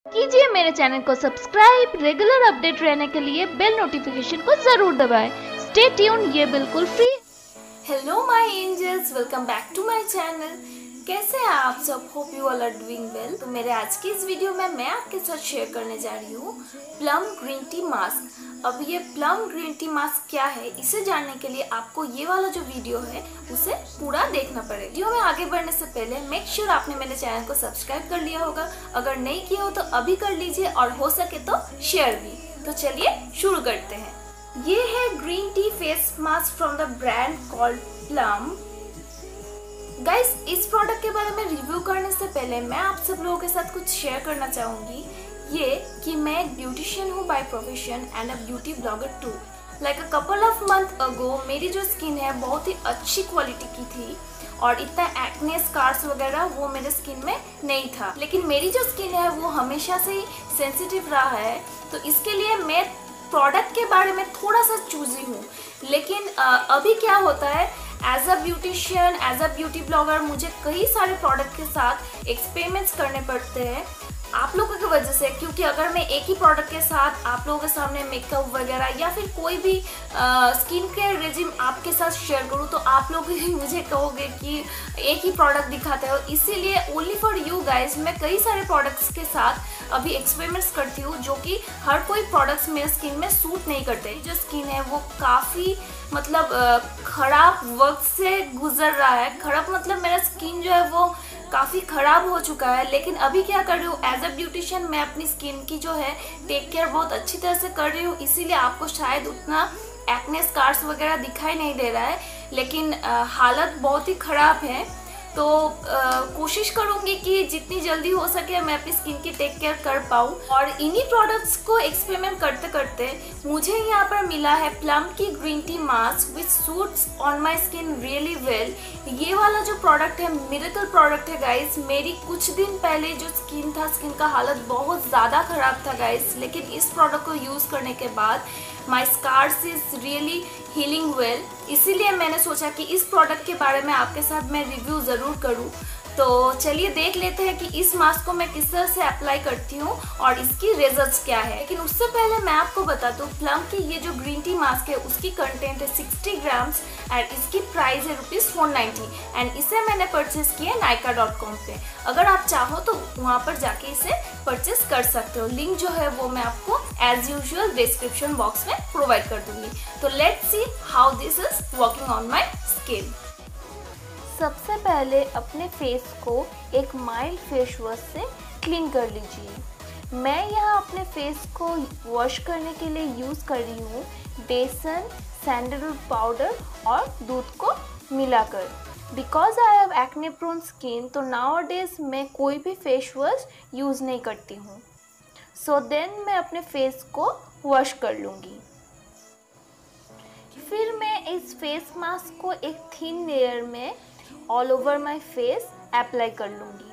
कीजिए मेरे चैनल को सब्सक्राइब। रेगुलर अपडेट रहने के लिए बेल नोटिफिकेशन को जरूर दबाएं। स्टे ट्यून, ये बिल्कुल free. Hello my angels, welcome back to my channel. कैसे हैं आप सब? Hope you all are doing well. तो मेरे आज की इस वीडियो में मैं आपके साथ शेयर करने जा रही हूँ प्लम ग्रीन टी मास्क। अब ये प्लम ग्रीन टी मास्क क्या है, इसे जानने के लिए आपको ये वाला जो वीडियो है उसे पूरा देखना पड़ेगा। वीडियो में आगे बढ़ने से पहले मेक श्योर आपने मेरे चैनल को सब्सक्राइब कर लिया होगा। अगर नहीं किया हो तो अभी कर लीजिए और हो सके तो शेयर भी। तो चलिए शुरू करते हैं। ये है green tea face mask from the brand called Plum. Guys, इस प्रोडक्ट के बारे में रिव्यू करने से पहले मैं आप सब लोगों के साथ कुछ शेयर करना चाहूंगी। ये कि मैं एक ब्यूटिशियन हूँ by profession and a beauty blogger too. Like a couple of month ago मेरी जो स्किन है बहुत ही अच्छी क्वालिटी की थी और इतना एक्ने स्कार्स वगैरह वो मेरे स्किन में नहीं था। लेकिन मेरी जो स्किन है वो हमेशा से ही सेंसिटिव रहा है, तो इसके लिए मैं प्रोडक्ट के बारे में थोड़ा सा चूजी हूँ। लेकिन अभी क्या होता है, as a beautician, as a beauty blogger मुझे कई सारे प्रोडक्ट के साथ एक्सपेरिमेंट्स करने पड़ते हैं आप लोगों की वजह से। क्योंकि अगर मैं एक ही प्रोडक्ट के साथ आप लोगों के सामने मेकअप वगैरह या फिर कोई भी स्किन केयर रेजिम आपके साथ शेयर करूँ तो आप लोग ही मुझे कहोगे कि एक ही प्रोडक्ट दिखाते हो। इसीलिए ओनली फॉर यू गाइज मैं कई सारे प्रोडक्ट्स के साथ अभी एक्सपेरिमेंट्स करती हूँ, जो कि हर कोई प्रोडक्ट्स मेरे स्किन में सूट नहीं करते। जो स्किन है वो काफ़ी खराब वक्त से गुजर रहा है। खराब मतलब मेरा स्किन जो है वो काफ़ी ख़राब हो चुका है। लेकिन अभी क्या कर रही हूँ, एज अ ब्यूटिशियन मैं अपनी स्किन की जो है टेक केयर बहुत अच्छी तरह से कर रही हूँ। इसीलिए आपको शायद उतना एक्ने स्कार्स वगैरह दिखाई नहीं दे रहा है, लेकिन हालत बहुत ही ख़राब है। तो कोशिश करूँगी कि जितनी जल्दी हो सके मैं अपनी स्किन की टेक केयर कर पाऊँ। और इन्हीं प्रोडक्ट्स को एक्सपेरिमेंट करते करते मुझे यहाँ पर मिला है प्लम की green tea mask which suits on my skin really well. ये वाला जो प्रोडक्ट है मिरेकल प्रोडक्ट है गाइस। मेरी कुछ दिन पहले जो स्किन था, स्किन का हालत बहुत ज़्यादा ख़राब था गाइस, लेकिन इस प्रोडक्ट को यूज़ करने के बाद my scars is really healing well. इसीलिए मैंने सोचा कि इस प्रोडक्ट के बारे में आपके साथ मैं रिव्यू ज़रूर करूं। तो चलिए देख लेते हैं कि इस मास्क को मैं किस तरह से अप्लाई करती हूँ और इसकी रिजल्ट्स क्या है। लेकिन उससे पहले मैं आपको बता दूँ, प्लम की ये जो ग्रीन टी मास्क है उसकी कंटेंट है 60 ग्राम्स एंड इसकी प्राइस है ₹490 एंड इसे मैंने परचेस किया nykaa.com पे। अगर आप चाहो तो वहाँ पर जाके इसे परचेस कर सकते हो। लिंक जो है वो मैं आपको एज यूजुअल डिस्क्रिप्शन बॉक्स में प्रोवाइड कर दूंगी। तो let's see how this is working on my skin. सबसे पहले अपने फेस को एक माइल्ड फेस वॉश से क्लीन कर लीजिए। मैं यहाँ अपने फेस को वॉश करने के लिए यूज़ कर रही हूँ बेसन, सैंडलवुड पाउडर और दूध को मिलाकर। Because I have acne prone skin, तो नाउअडेज मैं कोई भी फेस वॉश यूज़ नहीं करती हूँ। सो देन मैं अपने फेस को वॉश कर लूँगी। फिर मैं इस फेस मास्क को एक थिन लेयर में all over my face apply कर लूँगी।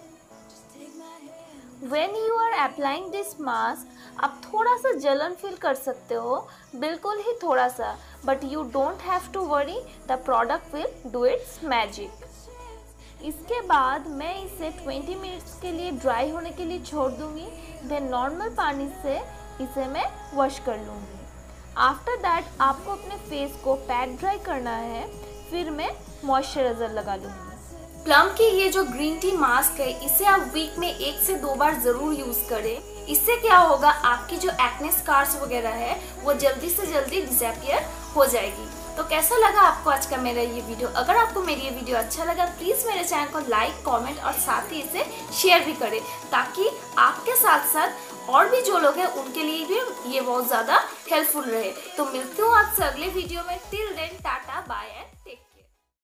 When you are applying this mask, आप थोड़ा सा जलन फील कर सकते हो, बिल्कुल ही थोड़ा सा, but you don't have to worry, the product will do its magic। इसके बाद मैं इसे 20 मिनट्स के लिए ड्राई होने के लिए छोड़ दूँगी। देन नॉर्मल पानी से इसे मैं वॉश कर लूँगी। आफ्टर दैट आपको अपने फेस को पैक ड्राई करना है, फिर मैं मॉइस्चराइज़र लगा लूँगी। प्लम की ये जो ग्रीन टी मास्क है इसे आप वीक में 1 से 2 बार ज़रूर यूज़ करें। इससे क्या होगा, आपकी जो एक्ने स्कार्स वगैरह है वो जल्दी से जल्दी डिसअपियर हो जाएगी। तो कैसा लगा आपको आज का मेरा ये वीडियो? अगर आपको मेरी ये वीडियो अच्छा लगा प्लीज़ मेरे चैनल को लाइक, कमेंट और साथ ही इसे शेयर भी करें, ताकि आपके साथ साथ और भी जो लोग हैं उनके लिए भी ये बहुत ज़्यादा हेल्पफुल रहे। तो मिलती हूँ आपसे अगले वीडियो में। Till then tata bye and